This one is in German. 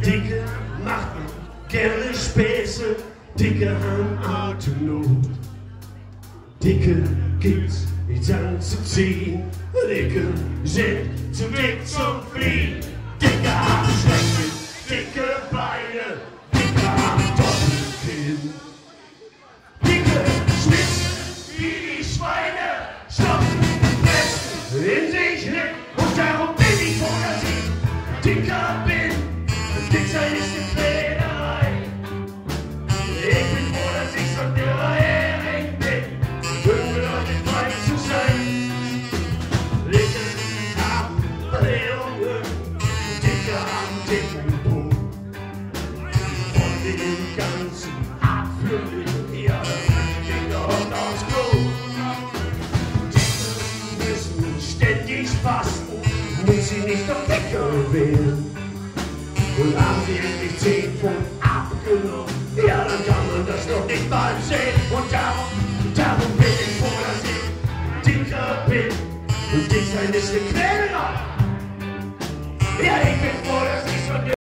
Dicke machen gerne Späße, Dicke haben Atemnot. Dicke gibt's nichts anzuziehen, Dicke sind zu dick zum Fliehen. Dicke haben Schenkel, dicke Beine, Dicke haben Doppelkinn. Dicke schwitzen wie die Schweine, stopfen, fressen in sich hin und darum bin ich froh, dass ich dicker bin. Dick sein ist eine Quälerei. Ich bin froh, dass ich so ein dürrer Hering bin. Schön bedeutet frei zu sein. Dicke haben Blähungen, Dicke haben dicken Po. Von dem ganzen Abführen, ja, das ging doch aufs Klo. Dicke müssen ständig fasten, muss sie nicht noch dicker werden. Und haben sie endlich 10 Pfund abgenommen, ja, dann kann man das doch nicht mal sehen. Und darum bin ich froh, dass ich dicker bin. Und dick sein ist eine Quälerei. Ja, ich bin froh, dass ich so